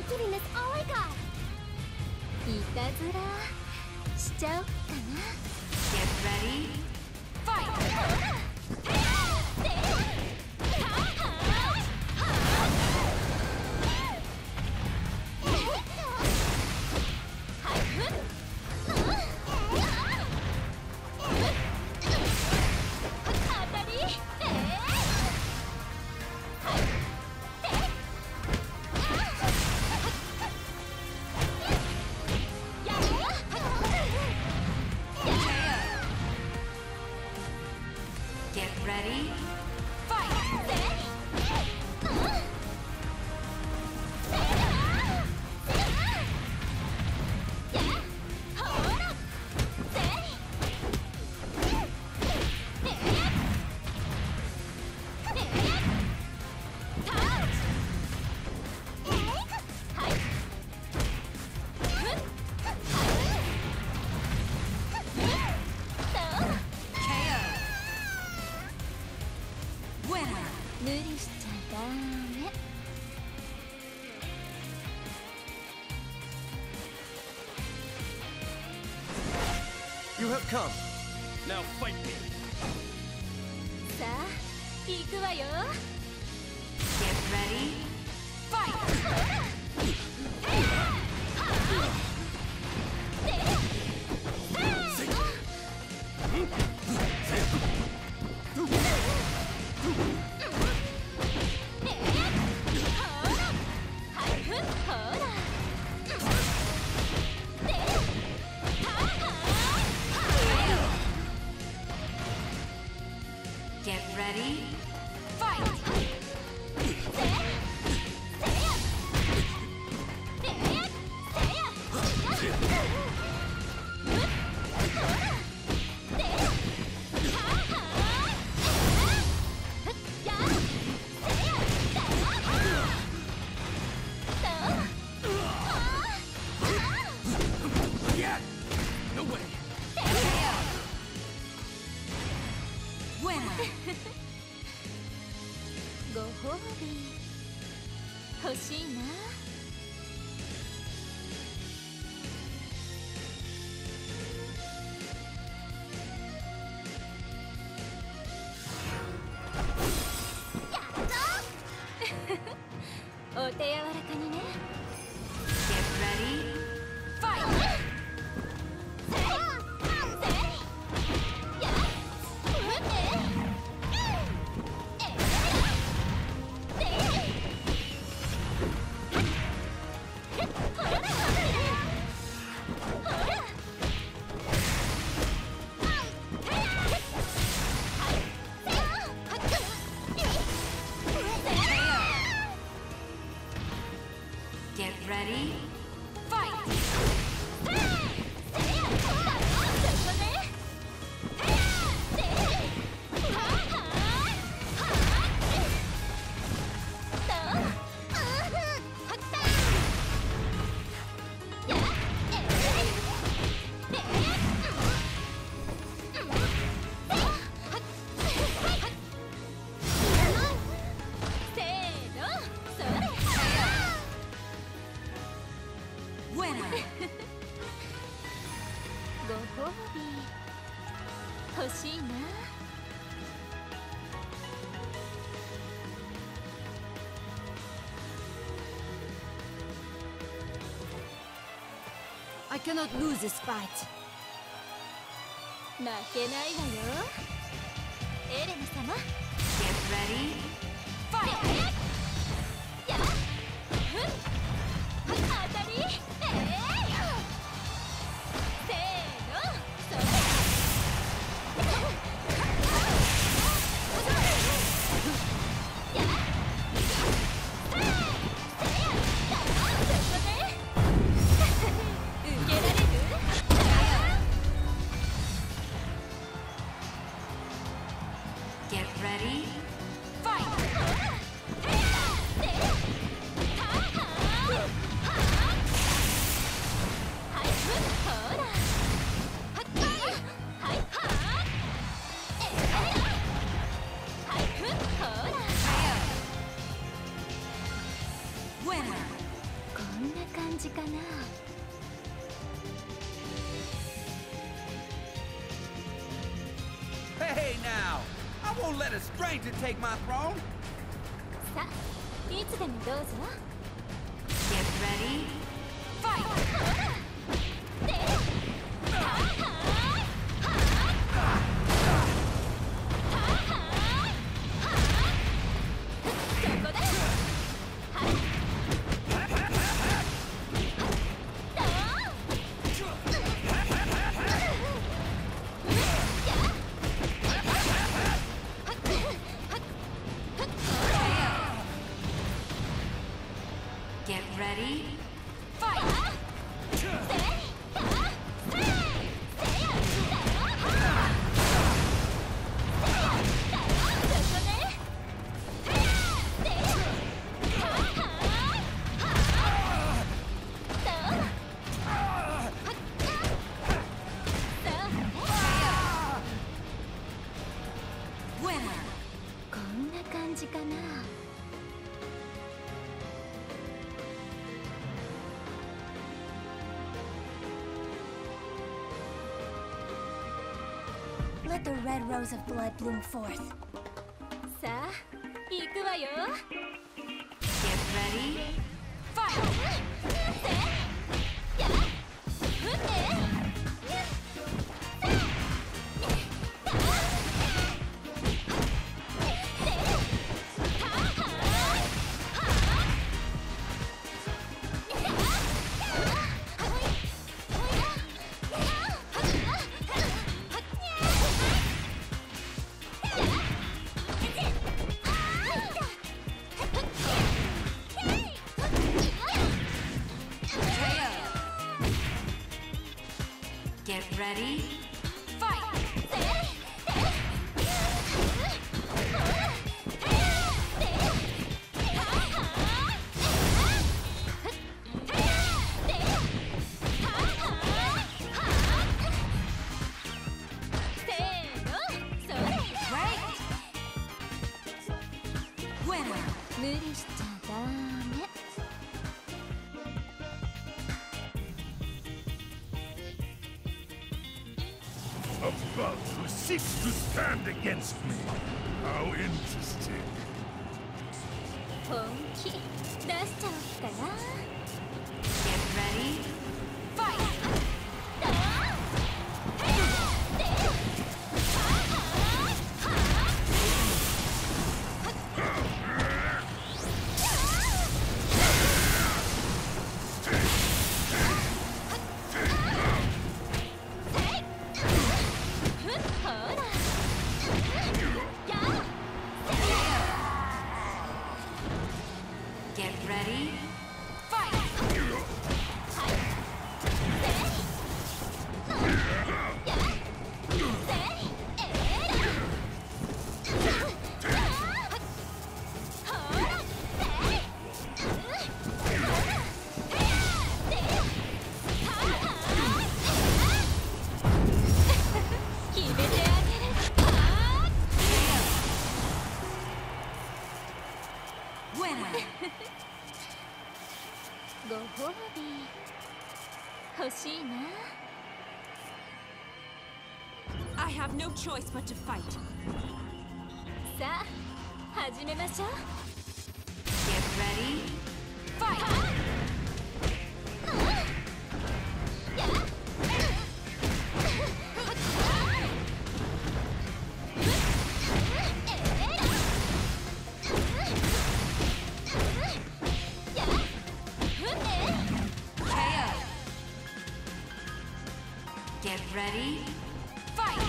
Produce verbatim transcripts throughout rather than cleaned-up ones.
giving this all I got. いたずらしちゃおっかな。 Get ready, fight! 無理しちゃダメ。 You have come. Now fight me. さあ、行くわよ。 Get ready, fight! ご褒美欲しいな。 お手柔らかにね。 Get ready, fight! ご褒美欲しいな。 I cannot lose this fight. 負けないわよ、エレナ様。 Get ready, fight! やっ、当たり、えい、せーの、それ。やっ、せい、せや、だろ、そこで。受けられる？ Get ready. じかな。 Hey now! I won't let a stranger take my throne! さあ、いつでもどうぞ。 Get ready. Fight. で、はあはあはあそこだ。はい。 Get ready. Fight. こんな感じかな。Let the red rose of blood bloom forth. さあ、行くわよ。 Get ready. Fight. やっ、ふって。 Get ready. Fight. 無理しちゃダメ。 A bug who seeks to stand against me. How interesting. 本気出しちゃおっかな。 Get ready. Fight. ほら。 Get ready. Fight. 決めてあげる。 Winner. ご褒美欲しいな。 I have no choice but to fight. さあ始めましょう。 Get ready. Fight. Get ready. Fight.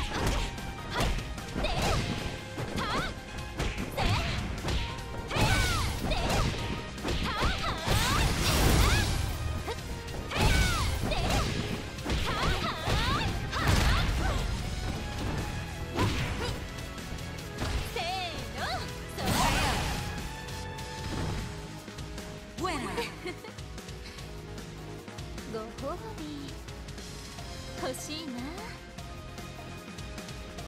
ご褒美欲しいな。